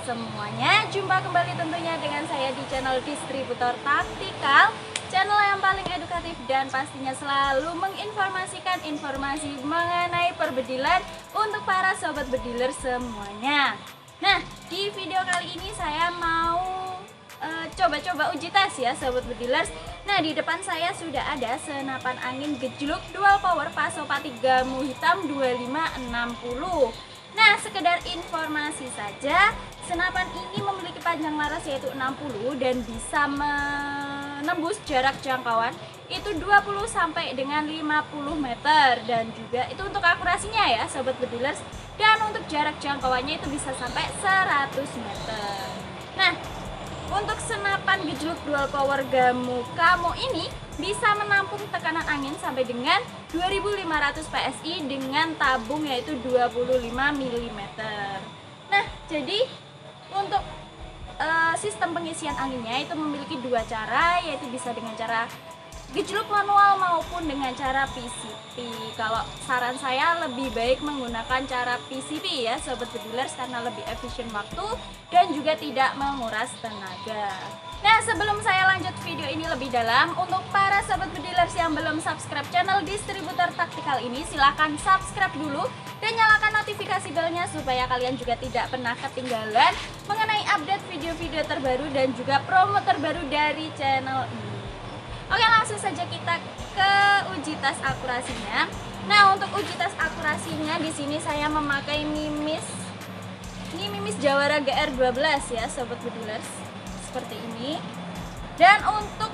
semuanya, jumpa kembali tentunya dengan saya di channel Distributor Taktikal, channel yang paling edukatif dan pastinya selalu menginformasikan informasi mengenai perbedilan untuk para sobat bediler semuanya. Nah, di video kali ini saya mau coba-coba uji tes ya sobat bedilers. Nah, di depan saya sudah ada senapan angin gejluk dual power Pasopati Gamu hitam 2560. Nah, sekedar informasi saja, senapan ini memiliki panjang laras yaitu 60 dan bisa menembus jarak jangkauan itu 20 sampai dengan 50 meter, dan juga itu untuk akurasinya ya sobat bedilers, dan untuk jarak jangkauannya itu bisa sampai 100 meter. Nah, untuk senapan gejluk dual power Gamu Kamo ini bisa menampung tekanan angin sampai dengan 2500 PSI dengan tabung yaitu 25 mm. Nah, jadi untuk sistem pengisian anginnya itu memiliki dua cara, yaitu bisa dengan cara gejluk manual maupun dengan cara PCP. Kalau saran saya lebih baik menggunakan cara PCP ya sobat bedilers, karena lebih efisien waktu dan juga tidak menguras tenaga. Nah, sebelum saya lanjut video ini lebih dalam, untuk para sobat bedilers yang belum subscribe channel Distributor Taktikal ini, silahkan subscribe dulu dan nyalakan notifikasi belnya supaya kalian juga tidak pernah ketinggalan mengenai update video-video terbaru dan juga promo terbaru dari channel ini. Oke, langsung saja kita ke uji tes akurasinya. Nah, untuk uji tes akurasinya di sini saya memakai Mimis. Ini Mimis Jawara GR12 ya, sobat bedilers. Seperti ini. Dan untuk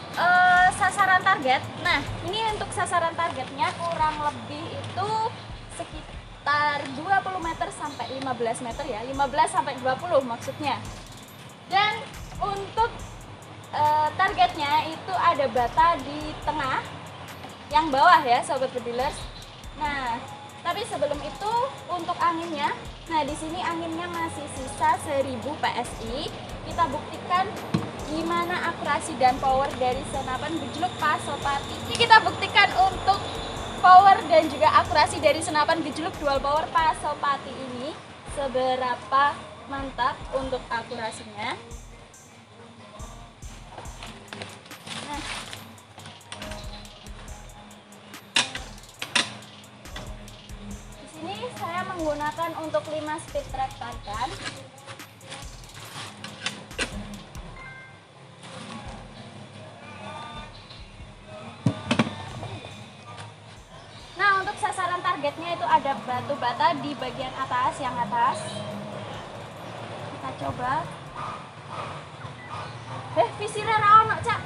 sasaran target, nah, ini untuk sasaran targetnya kurang lebih itu sekitar 20 meter sampai 15 meter ya, 15 sampai 20 maksudnya. Dan untuk targetnya itu ada bata di tengah yang bawah ya sobat bedilers. Nah, tapi sebelum itu untuk anginnya, nah di sini anginnya masih sisa 1000 PSI. Kita buktikan gimana akurasi dan power dari senapan gejluk Pasopati. Ini kita buktikan untuk power dan juga akurasi dari senapan gejluk dual power Pasopati ini seberapa mantap untuk akurasinya. Nah, di sini saya menggunakan untuk 5 speed track target. Nah, untuk sasaran targetnya itu ada batu bata di bagian atas, yang atas. Kita coba. Visirnya ra ono, Cak.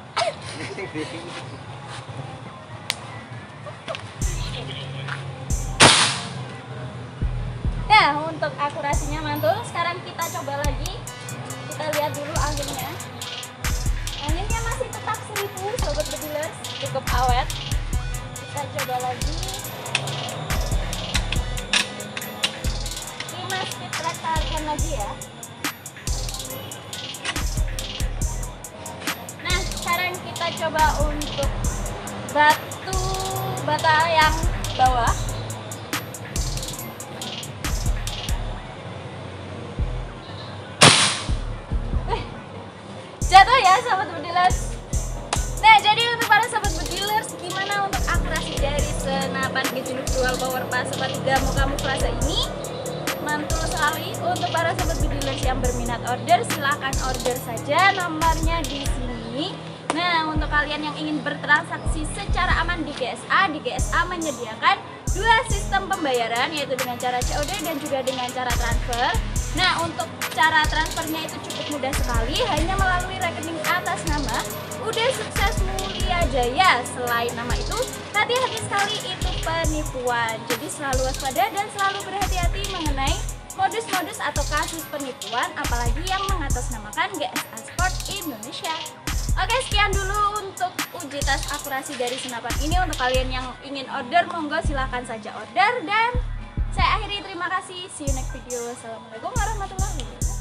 Ya, untuk akurasinya mantul. Sekarang kita coba lagi. Kita lihat dulu anginnya. Anginnya masih tetap 1000 sobat bedilers, cukup awet. Kita coba lagi. 5 speed track tarikan lagi ya. Nah, sekarang kita coba untuk batu bata yang bawah. Jatuh ya sobat bedilers. Nah, jadi untuk para sobat bedilers, gimana untuk akurasi dari senapan gejluk dual power Pasopati Gamu Kamuflase ini? Mantul sekali. Untuk para sobat bedilers yang berminat order, silahkan order saja, nomornya di sini. Nah, untuk kalian yang ingin bertransaksi secara aman di GSA menyediakan dua sistem pembayaran, yaitu dengan cara COD dan juga dengan cara transfer. Nah, untuk cara transfernya itu cukup mudah sekali, hanya melalui rekening atas nama Udah Sukses Mulia Jaya. Selain nama itu, hati-hati sekali, itu penipuan. Jadi selalu waspada dan selalu berhati-hati mengenai modus-modus atau kasus penipuan, apalagi yang mengatasnamakan GSA Sport Indonesia. Oke, sekian dulu untuk uji tes akurasi dari senapan ini. Untuk kalian yang ingin order, monggo silahkan saja order. Dan saya akhiri, terima kasih. See you next video. Wassalamualaikum warahmatullahi wabarakatuh.